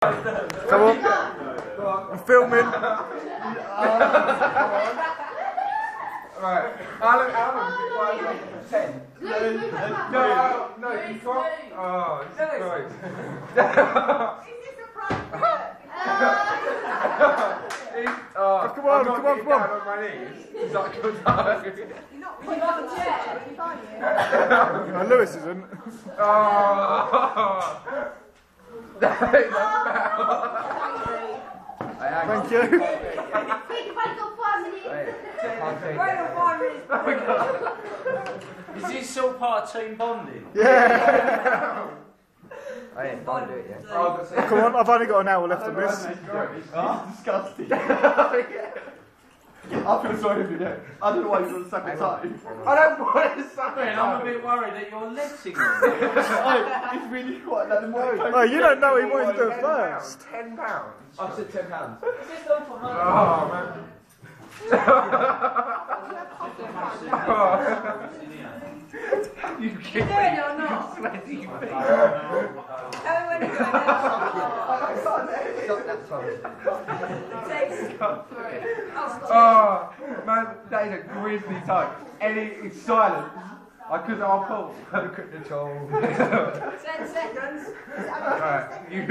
Come on. I'm filming. Right. Alan, 10. No, you can't. Oh, Jesus Christ. Come on. On my knees. He's like, You're not putting on the chair. No, Lewis isn't. Thank you. Is this all part of team bonding? Yeah. Hey, don't do it yet. Come on, I've only got an hour left on this. It's disgusting. I feel sorry for you. I don't know why you're on the second time. I don't want to suck it. I'm a bit worried that you're lifting it. It's really quite that worried. Oh, you don't know what he wanted to do first. £10. I said £10. Oh, man. You You're doing it or not? sweaty Tell me when you're doing it. Oh, man, that is a grisly time. It's silence. I'll pull. Look at the toll. 10 seconds. Right, you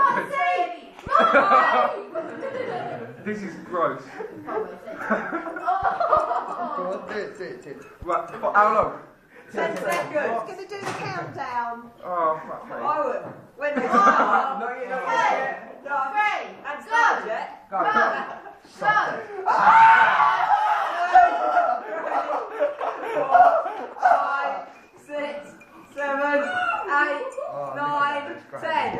This is gross. Go on, do it. Right, for how long? 10 seconds. Going to do the countdown. Oh, fuck me. I will. When we start. No, you're not. 3. And start yet. Go. Start. 5, 6, 7, 8, 9, 10.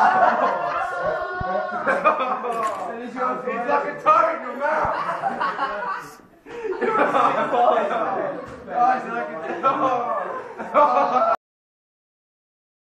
It's like a tongue in your mouth. Oh, it's like a